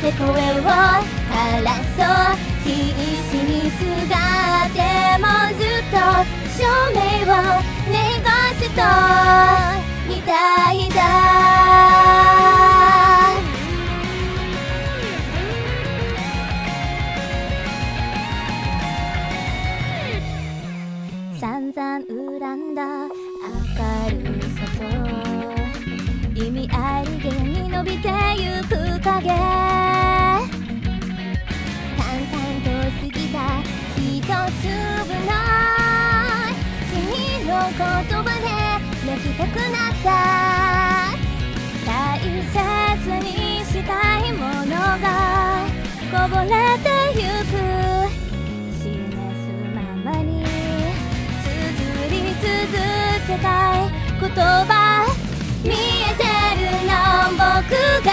て声を枯らそう必死にすがってもずっと証明を願わせとみたいだ散々恨んだ明るさと意味ありげに伸びてゆく影淡々と過ぎた一粒の君の言葉で泣きたくなった大切にしたいものがこぼれてゆく示すままに綴り続けたい言葉見えてるの僕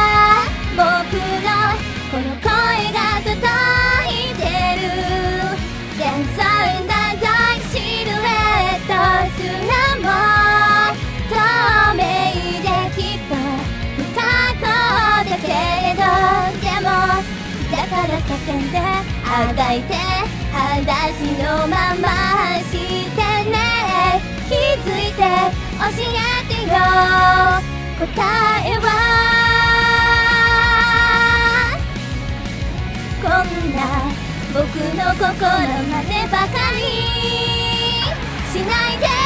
のこの声が届いてる幻想だ大シルエット砂も透明できっと不可抗だけれどでもだから叫んであがいて裸足のまましてね気づいて教えてよ答えはこんな僕の心までバカにしないで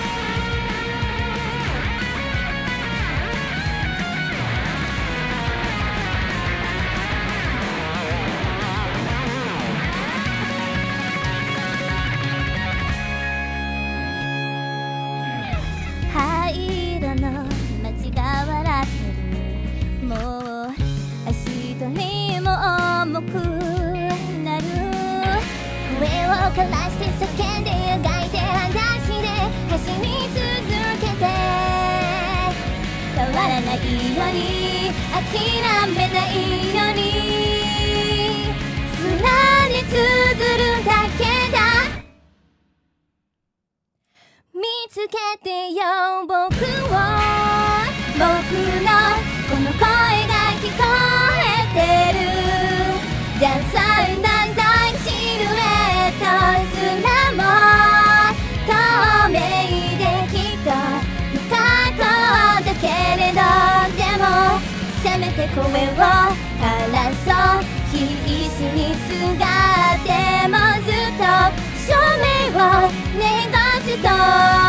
灰色の街が笑ってるもう足取りも重くなる声を枯らして叫んで描いて裸足で走り続けて変わらないように諦めないように砂に綴るだけだ見つけてよ僕のこの声が聞こえてるダンサーなんだシルエット砂も透明できっと不可抗だけれどでもせめて声を枯らそう必死にすがってもずっと証明を願わせと